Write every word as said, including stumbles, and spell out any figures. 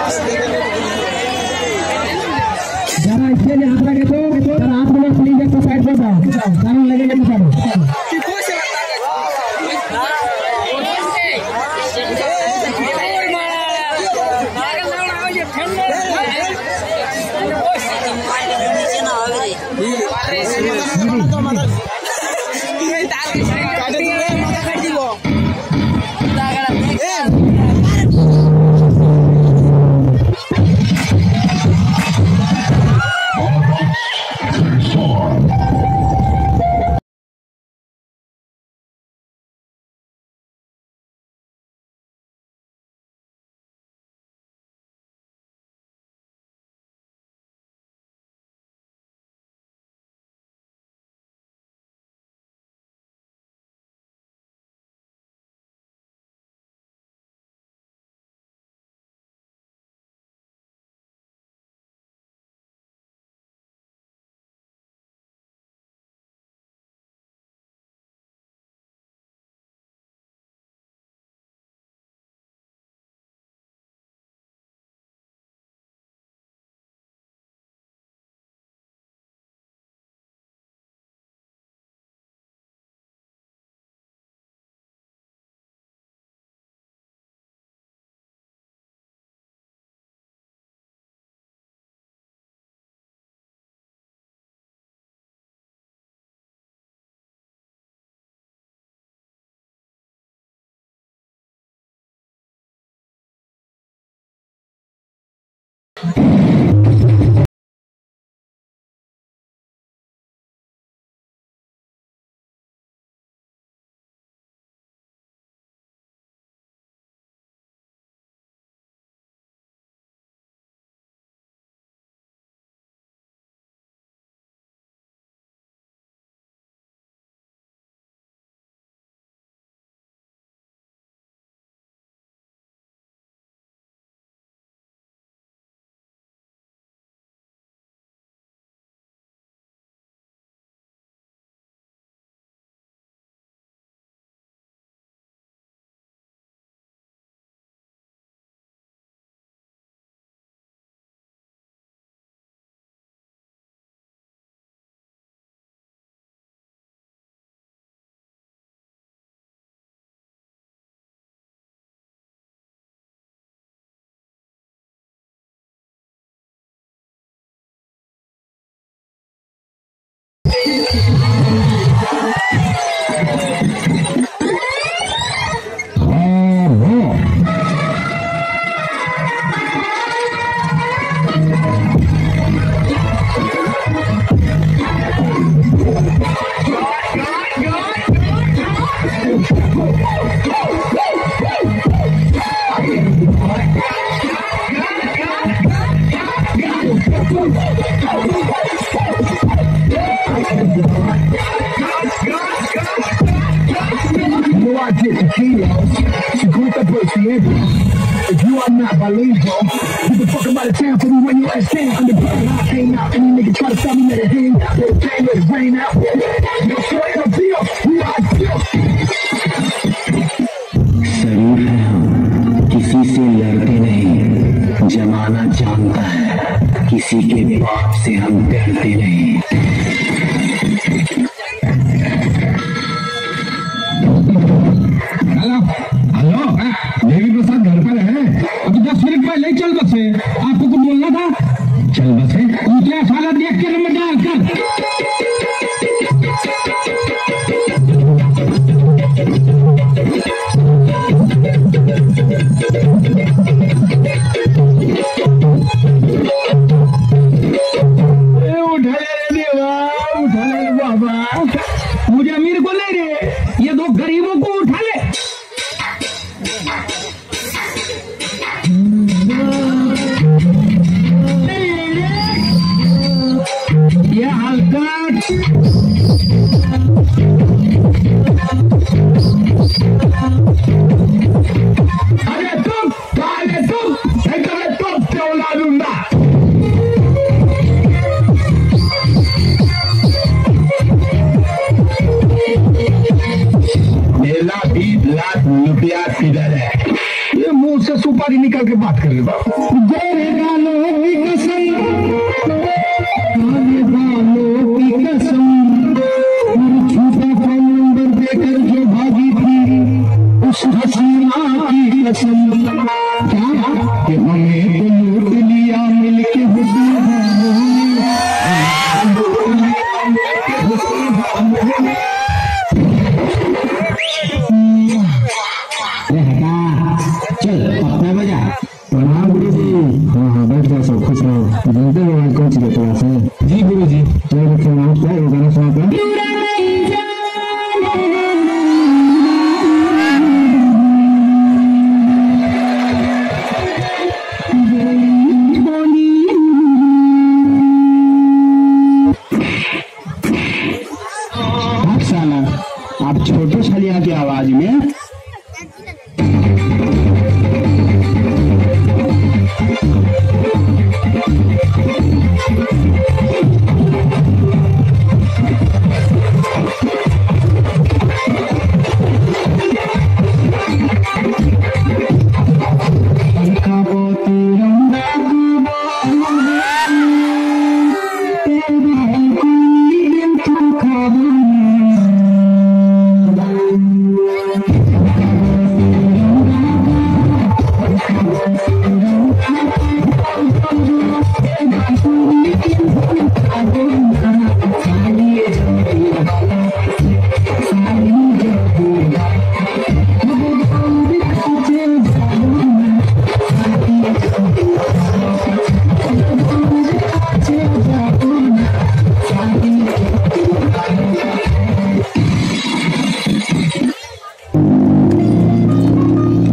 जरा इसके लिए हाथ रखे तो जरा हाथ में प्लीज एक साइड पर जाओ सारे लगेंगे तो सारे If you are not bilingual, get the fuck out of town for me when you understand. I'm the brother, I came out. Any nigga try to stop me, let it hang out. Let it bang, let it rain out. No sweat, no deal. We are deal. शरीफ है हम, किसी से लड़ते नहीं, जमाना जानता है, किसी के बाप से हम डरते नहीं। हेलो हेलो देवी प्रसाद घर पर है? अभी दस मिनट पहले ही चल बसे, आपको कुछ बोलना था। चल बसे ऊँचा साला देख के नंबर डाल कर मुझे अमीर को ले रे, ये दो गरीबों को उठा ले। ये गाड़ी निकाल के बात कर ले बाबू। गोरे गालों की कसम, काले बालों की कसम, और झूठा फोन नंबर देकर जो भागी थी उस हसीना की कसम, क्या कि हमें तो लूट